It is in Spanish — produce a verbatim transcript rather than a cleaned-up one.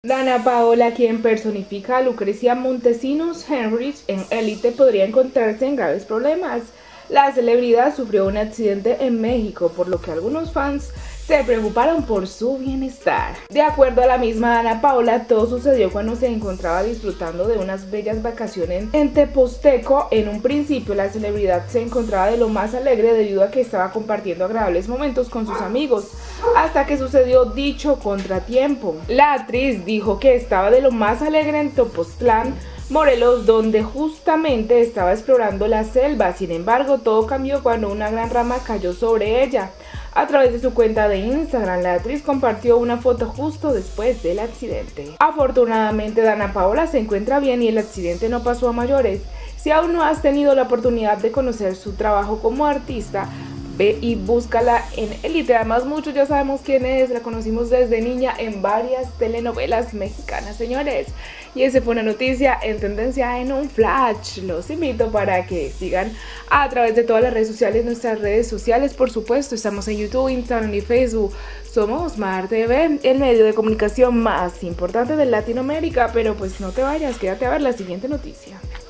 Dana Paola, quien personifica a Lucrecia Montesinos Henrich en Élite, podría encontrarse en graves problemas. La celebridad sufrió un accidente en México, por lo que algunos fans se preocuparon por su bienestar. De acuerdo a la misma Dana Paola, todo sucedió cuando se encontraba disfrutando de unas bellas vacaciones en Teposteco. En un principio, la celebridad se encontraba de lo más alegre debido a que estaba compartiendo agradables momentos con sus amigos, hasta que sucedió dicho contratiempo. La actriz dijo que estaba de lo más alegre en Tepoztlán, Morelos, donde justamente estaba explorando la selva. Sin embargo, todo cambió cuando una gran rama cayó sobre ella. A través de su cuenta de Instagram, la actriz compartió una foto justo después del accidente. Afortunadamente, Dana Paola se encuentra bien y el accidente no pasó a mayores. Si aún no has tenido la oportunidad de conocer su trabajo como artista, ve y búscala en Élite. Además, muchos ya sabemos quién es, la conocimos desde niña en varias telenovelas mexicanas, señores. Y esa fue una noticia en tendencia en un flash. Los invito para que sigan a través de todas las redes sociales, nuestras redes sociales, por supuesto. Estamos en YouTube, Instagram y Facebook. Somos Mar T V, el medio de comunicación más importante de Latinoamérica. Pero pues no te vayas, quédate a ver la siguiente noticia.